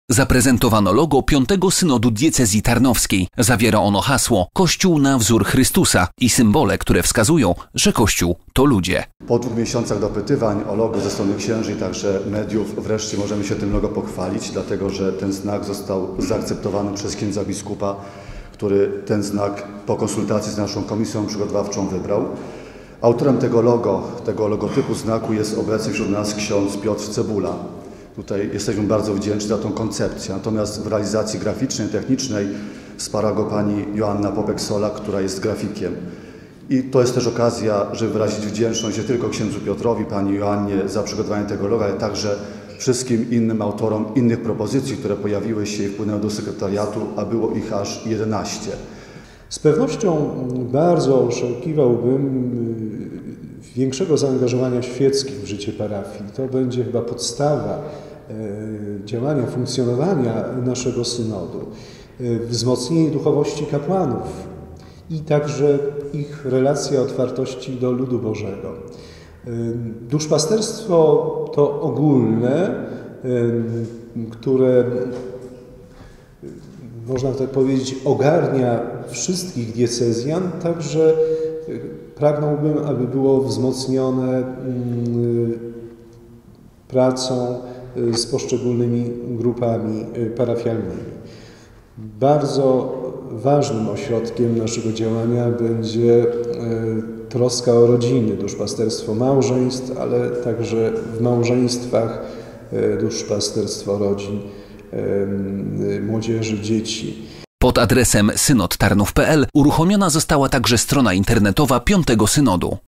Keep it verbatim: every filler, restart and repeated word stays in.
Zaprezentowano logo piątego Synodu Diecezji Tarnowskiej. Zawiera ono hasło Kościół na wzór Chrystusa i symbole, które wskazują, że Kościół to ludzie. Po dwóch miesiącach dopytywań o logo ze strony księży i także mediów wreszcie możemy się tym logo pochwalić, dlatego że ten znak został zaakceptowany przez księdza biskupa, który ten znak po konsultacji z naszą komisją przygotowawczą wybrał. Autorem tego logo, tego logotypu znaku jest obecny wśród nas ksiądz Piotr Cebula. Tutaj jesteśmy bardzo wdzięczni za tą koncepcję. Natomiast w realizacji graficznej, technicznej wsparła go pani Joanna Popek-Sola, która jest grafikiem. I to jest też okazja, żeby wyrazić wdzięczność nie tylko księdzu Piotrowi, pani Joannie za przygotowanie tego loga, ale także wszystkim innym autorom innych propozycji, które pojawiły się i wpłynęły do sekretariatu, a było ich aż jedenaście. Z pewnością bardzo oczekiwałbym większego zaangażowania świeckich w życie parafii. To będzie chyba podstawa działania, funkcjonowania naszego synodu. Wzmocnienie duchowości kapłanów i także ich relacja otwartości do ludu Bożego. Duszpasterstwo to ogólne, które, można tak powiedzieć, ogarnia wszystkich diecezjan, także pragnąłbym, aby było wzmocnione pracą z poszczególnymi grupami parafialnymi. Bardzo ważnym ośrodkiem naszego działania będzie troska o rodziny, duszpasterstwo małżeństw, ale także w małżeństwach duszpasterstwo rodzin, młodzieży, dzieci. Pod adresem synod tarnów kropka p l uruchomiona została także strona internetowa piątego Synodu.